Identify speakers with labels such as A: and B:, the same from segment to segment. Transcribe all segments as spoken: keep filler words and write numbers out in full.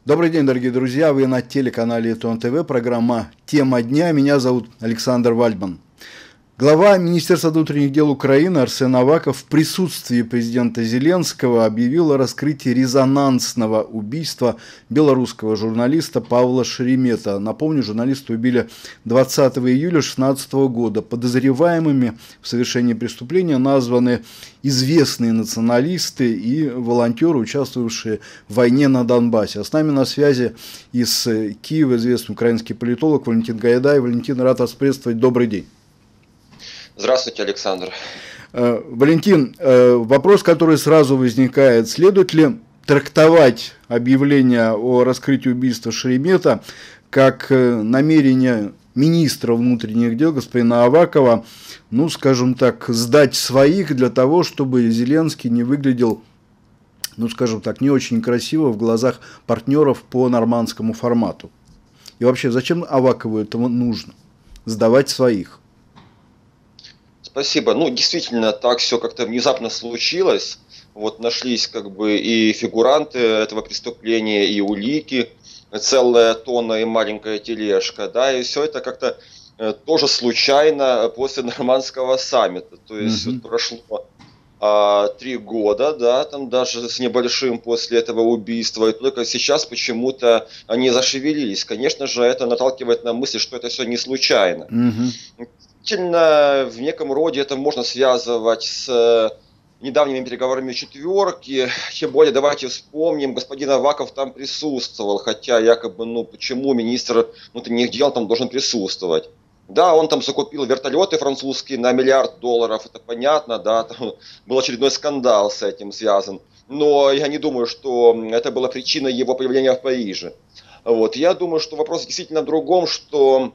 A: Добрый день, дорогие друзья. Вы на телеканале ТОН ТВ. Программа «Тема дня». Меня зовут Александр Вальдман. Глава Министерства внутренних дел Украины Арсен Аваков в присутствии президента Зеленского объявил о раскрытии резонансного убийства белорусского журналиста Павла Шеремета. Напомню, журналиста убили двадцатого июля две тысячи шестнадцатого года. Подозреваемыми в совершении преступления названы известные националисты и волонтеры, участвовавшие в войне на Донбассе. А с нами на связи из Киева известный украинский политолог Валентин Гайдай. Валентин, рад вас приветствовать. Добрый день.
B: Здравствуйте, Александр.
A: Валентин, вопрос, который сразу возникает. Следует ли трактовать объявление о раскрытии убийства Шеремета как намерение министра внутренних дел господина Авакова, ну, скажем так, сдать своих для того, чтобы Зеленский не выглядел, ну, скажем так, не очень красиво в глазах партнеров по нормандскому формату? И вообще, зачем Авакову этого нужно? Сдавать своих?
B: Спасибо. Ну, действительно, так все как-то внезапно случилось. Вот нашлись как бы и фигуранты этого преступления, и улики, целая тонна и маленькая тележка, да, и все это как-то э, тоже случайно после нормандского саммита. То есть
A: Угу.
B: вот прошло а, три года, да, там даже с небольшим после этого убийства, и только сейчас почему-то они зашевелились. Конечно же, это наталкивает на мысль, что это все не случайно.
A: Угу.
B: Действительно, в неком роде это можно связывать с недавними переговорами четверки. Тем более, давайте вспомним, господин Аваков там присутствовал, хотя якобы, ну, почему министр внутренних дел там должен присутствовать? Да, он там закупил вертолеты французские на миллиард долларов, это понятно, да, там был очередной скандал с этим связан. Но я не думаю, что это была причина его появления в Париже. Вот. Я думаю, что вопрос действительно в другом, что...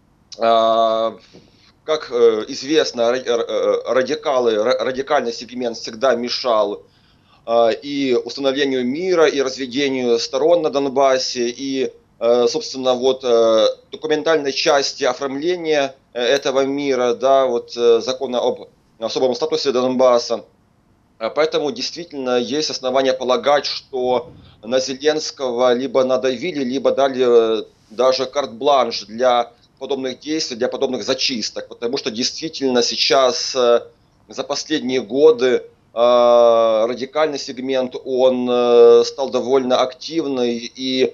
B: А, как известно, радикалы, радикальный сегмент всегда мешал и установлению мира, и разведению сторон на Донбассе, и, собственно, вот документальной части оформления этого мира, да, вот закона об особом статусе Донбасса. Поэтому действительно есть основания полагать, что на Зеленского либо надавили, либо дали даже карт-бланш для подобных действий, для подобных зачисток, потому что действительно сейчас за последние годы радикальный сегмент, он стал довольно активный и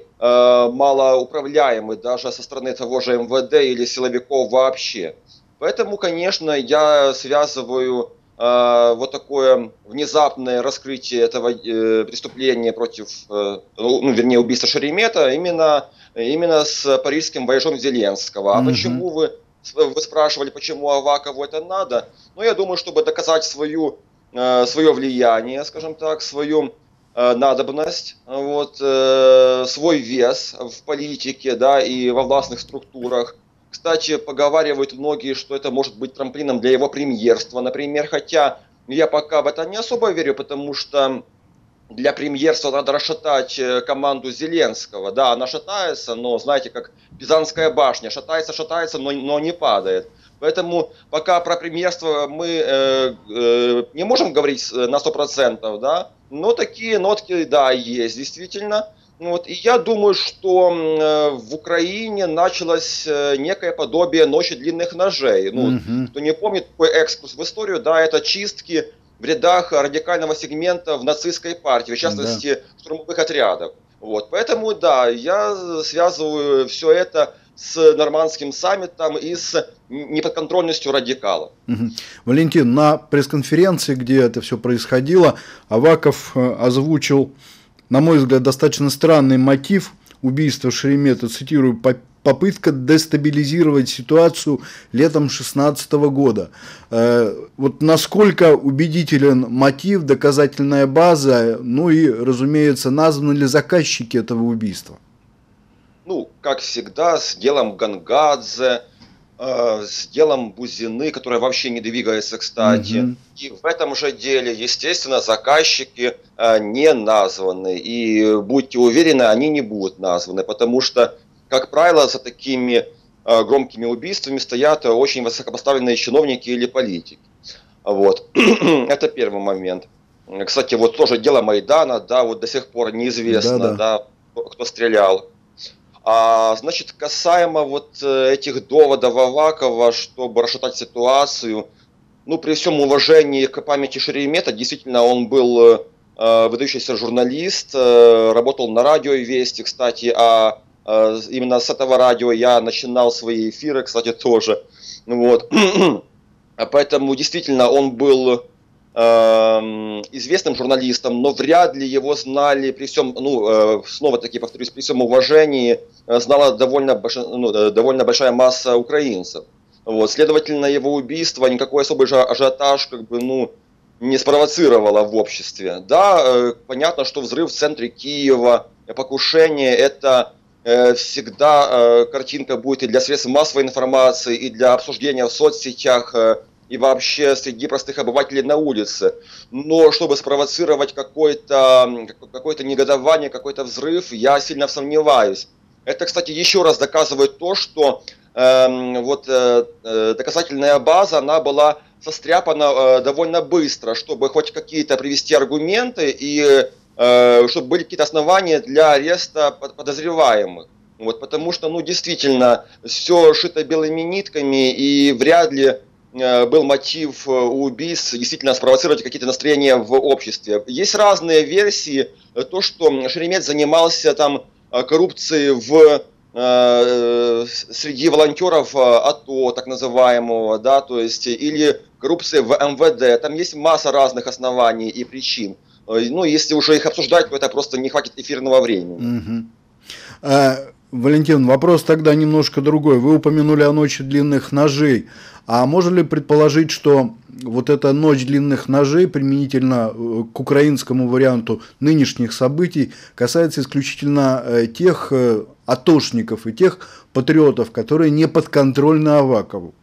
B: малоуправляемый даже со стороны того же эм вэ дэ или силовиков вообще. Поэтому, конечно, я связываю вот такое внезапное раскрытие этого преступления против, ну, вернее, убийства Шеремета именно Именно с парижским вояжом Зеленского. А mm-hmm. почему вы, вы спрашивали, почему Авакову это надо? Ну, я думаю, чтобы доказать свою, э, свое влияние, скажем так, свою э, надобность, вот, э, свой вес в политике, да, и во властных структурах. Кстати, поговаривают многие, что это может быть трамплином для его премьерства, например, хотя я пока в это не особо верю, потому что для премьерства надо расшатать команду Зеленского. Да, она шатается, но, знаете, как Пизанская башня. Шатается, шатается, но, но не падает. Поэтому пока про премьерство мы э, э, не можем говорить на сто процентов, да, но такие нотки, да, есть действительно. Вот. И я думаю, что э, в Украине началось э, некое подобие ночи длинных ножей. Ну,
A: Mm-hmm.
B: кто не помнит, такой экскурс в историю, да, это чистки в рядах радикального сегмента в нацистской партии, в частности, да. штурмовых отрядов. Вот. Поэтому, да, я связываю все это с нормандским саммитом и с неподконтрольностью радикалов.
A: Угу. Валентин, на пресс-конференции, где это все происходило, Аваков озвучил, на мой взгляд, достаточно странный мотив убийства Шеремета, цитирую, попытка дестабилизировать ситуацию летом две тысячи шестнадцатого года. Вот насколько убедителен мотив, доказательная база, ну и, разумеется, названы ли заказчики этого убийства?
B: Ну, как всегда, с делом Гангадзе, э, с делом Бузины, которая вообще не двигается, кстати. Mm-hmm. И в этом же деле, естественно, заказчики э, не названы. И будьте уверены, они не будут названы, потому что, как правило, за такими э, громкими убийствами стоят очень высокопоставленные чиновники или политики. Вот. Это первый момент. Кстати, вот тоже дело Майдана, да, вот до сих пор неизвестно, да, да. да кто стрелял. А, значит, касаемо вот этих доводов Авакова, чтобы расшатать ситуацию, ну, при всем уважении к памяти Шеремета, действительно, он был э, выдающийся журналист, э, работал на радио Вести, кстати, а э, именно с этого радио я начинал свои эфиры, кстати, тоже. Вот. Поэтому, действительно, он был э, известным журналистом, но вряд ли его знали, при всем, ну, э, снова-таки повторюсь, при всем уважении, знала довольно, больш... ну, довольно большая масса украинцев. Вот, следовательно, его убийство никакой особый ажиотаж как бы, ну, не спровоцировало в обществе. Да, э, понятно, что взрыв в центре Киева, покушение, это э, всегда э, картинка будет и для средств массовой информации, и для обсуждения в соцсетях, э, и вообще среди простых обывателей на улице. Но чтобы спровоцировать какое-то какое-то негодование, какой-то взрыв, я сильно сомневаюсь. Это, кстати, еще раз доказывает то, что э, вот, э, доказательная база, она была состряпана э, довольно быстро, чтобы хоть какие-то привести аргументы и э, чтобы были какие-то основания для ареста подозреваемых. Вот, потому что, ну, действительно, все шито белыми нитками, и вряд ли э, был мотив у убийц действительно спровоцировать какие-то настроения в обществе. Есть разные версии. То, что Шеремет занимался там коррупции в, э, среди волонтеров АТО, так называемого, да, то есть, или коррупции в эм вэ дэ. Там есть масса разных оснований и причин. Ну, если уже их обсуждать, то это просто не хватит эфирного времени.
A: Угу. А, Валентин, вопрос тогда немножко другой. Вы упомянули о ночи длинных ножей. А можно ли предположить, что вот эта ночь длинных ножей применительно к украинскому варианту нынешних событий касается исключительно тех атошников и тех патриотов, которые не подконтрольны Авакову?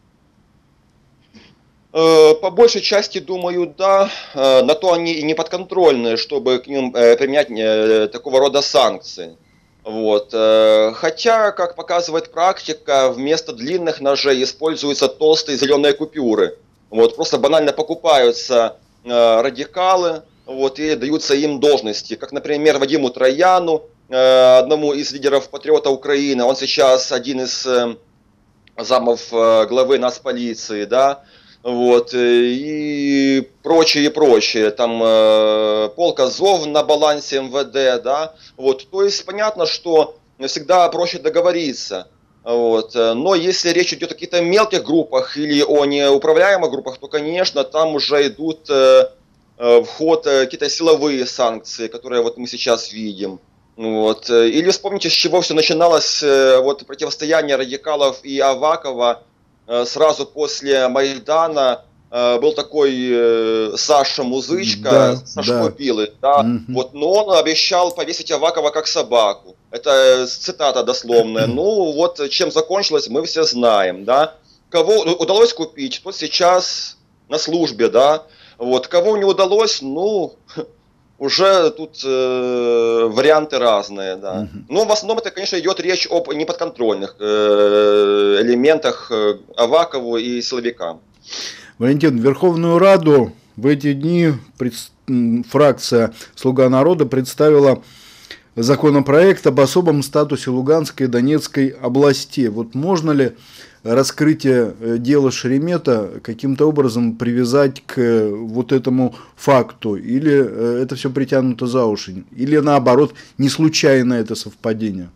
B: По большей части, думаю, да. На то они и не подконтрольны, чтобы к ним применять такого рода санкции. Вот. Хотя, как показывает практика, вместо длинных ножей используются толстые зеленые купюры. Вот. Просто банально покупаются радикалы, вот, и даются им должности. Как, например, Вадиму Трояну, одному из лидеров патриота Украины. Он сейчас один из замов главы Нацполиции, да. Вот, и прочее, и прочее, там э, полк Азов на балансе эм вэ дэ, да, вот, то есть понятно, что всегда проще договориться, вот, но если речь идет о каких-то мелких группах или о неуправляемых группах, то, конечно, там уже идут э, в ход какие-то силовые санкции, которые вот мы сейчас видим, вот, или вспомните, с чего все начиналось, вот, противостояние радикалов и Авакова. Сразу после Майдана э, был такой э, Саша Музычка,
A: да,
B: Сашко
A: да.
B: Билый, да, mm-hmm. вот, но он обещал повесить Авакова как собаку. Это цитата дословная. Mm-hmm. Ну вот чем закончилось, мы все знаем, да. Кого удалось купить, тот сейчас на службе, да. Вот, кого не удалось, ну, уже тут э, варианты разные, да. Mm-hmm. Но в основном это, конечно, идет речь об неподконтрольных э, элементах э, Авакову и силовикам.
A: Валентин, в Верховную Раду в эти дни пред... фракция «Слуга народа» представила законопроект об особом статусе Луганской и Донецкой областей. Вот можно ли раскрытие дела Шеремета каким-то образом привязать к вот этому факту? Или это все притянуто за уши? Или наоборот, не случайно это совпадение?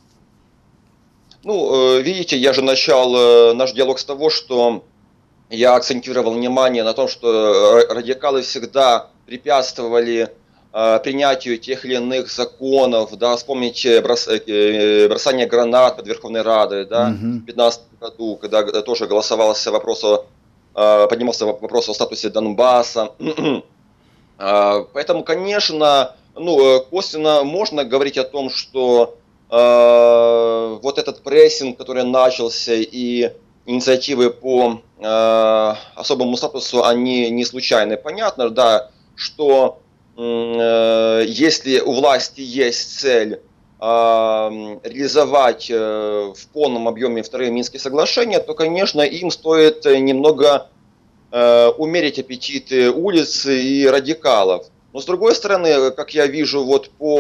B: Ну, видите, я же начал наш диалог с того, что я акцентировал внимание на том, что радикалы всегда препятствовали принятию тех или иных законов, да, вспомните брос, бросание гранат под Верховной Радой, да, uh-huh. в две тысячи пятнадцатом году, когда тоже голосовался вопрос о, поднимался вопрос о статусе Донбасса. Поэтому, конечно, ну, косвенно можно говорить о том, что э, вот этот прессинг, который начался, и инициативы по э, особому статусу, они не случайны. Понятно, да, что если у власти есть цель э, реализовать э, в полном объеме вторые Минские соглашения, то, конечно, им стоит немного э, умерить аппетиты улицы и радикалов. Но, с другой стороны, как я вижу, вот по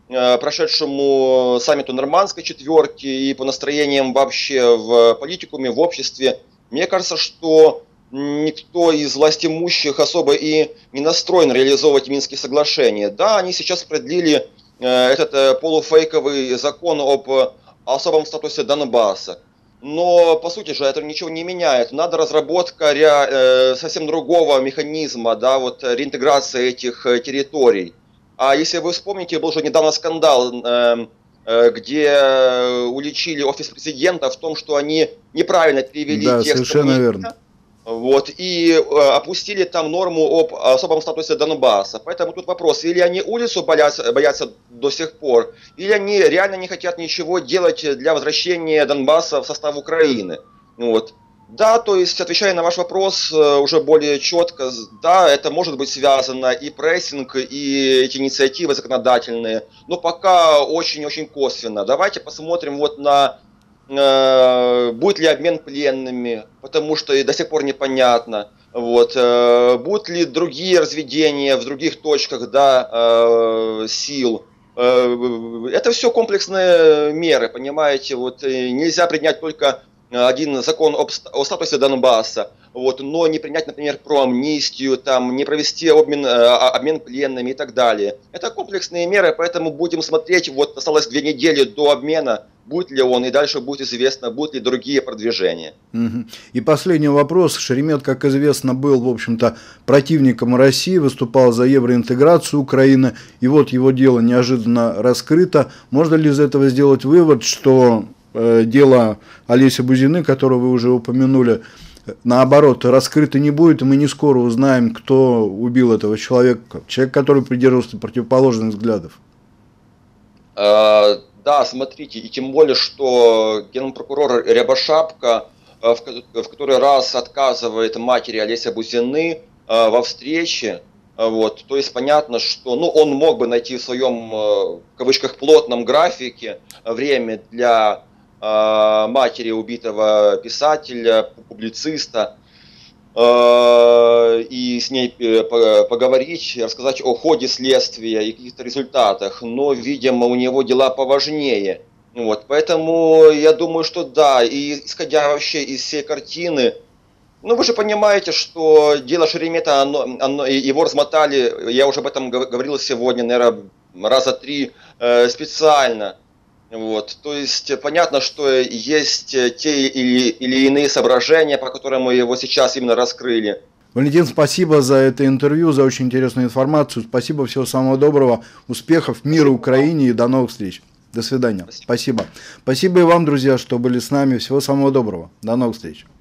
B: прошедшему саммиту Нормандской четверки и по настроениям вообще в политикуме, в обществе, мне кажется, что никто из властимущих особо и не настроен реализовывать Минские соглашения. Да, они сейчас продлили этот полуфейковый закон об особом статусе Донбасса. Но, по сути же, это ничего не меняет. Надо разработка ре, совсем другого механизма, да, вот реинтеграции этих территорий. А если вы вспомните, был же недавно скандал, где уличили офис президента в том, что они неправильно перевели
A: да,
B: текст.
A: Совершенно верно.
B: Вот, и э, опустили там норму об особом статусе Донбасса. Поэтому тут вопрос, или они улицу боятся, боятся до сих пор, или они реально не хотят ничего делать для возвращения Донбасса в состав Украины. Вот. Да, то есть, отвечая на ваш вопрос э, уже более четко, да, это может быть связано и прессинг, и эти инициативы законодательные, но пока очень-очень косвенно. Давайте посмотрим вот на... будет ли обмен пленными, потому что до сих пор непонятно. Вот. Будут ли другие разведения в других точках, да, сил. Это все комплексные меры, понимаете. Вот. Нельзя принять только один закон об, о статусе Донбасса, вот, но не принять, например, про амнистию, там, не провести обмен, обмен пленными и так далее. Это комплексные меры, поэтому будем смотреть, вот осталось две недели до обмена, будет ли он, и дальше будет известно, будут ли другие продвижения.
A: И последний вопрос. Шеремет, как известно, был, в общем-то, противником России, выступал за евроинтеграцию Украины, и вот его дело неожиданно раскрыто. Можно ли из этого сделать вывод, что э, дело Олеся Бузины, которое вы уже упомянули, наоборот, раскрыто не будет, и мы не скоро узнаем, кто убил этого человека, человек, который придерживался противоположных взглядов?
B: Да, смотрите, и тем более, что генпрокурор Рябошапка в, в который раз отказывает матери Олеся Бузины во встрече. Вот, то есть понятно, что ну, он мог бы найти в своем, в кавычках, плотном графике время для э, матери убитого писателя, публициста, э, и с ней поговорить, рассказать о ходе следствия и каких-то результатах, но, видимо, у него дела поважнее. Вот, поэтому я думаю, что да, и исходя вообще из всей картины, ну, вы же понимаете, что дело Шеремета, оно, оно, его размотали, я уже об этом говорил сегодня, наверное, раза три э, специально. Вот. То есть понятно, что есть те или, или иные соображения, по которым мы его сейчас именно раскрыли.
A: Валентин, спасибо за это интервью, за очень интересную информацию. Спасибо, всего самого доброго, успехов, мира Украине и до новых встреч. До свидания. Спасибо. Спасибо и вам, друзья, что были с нами. Всего самого доброго. До новых встреч.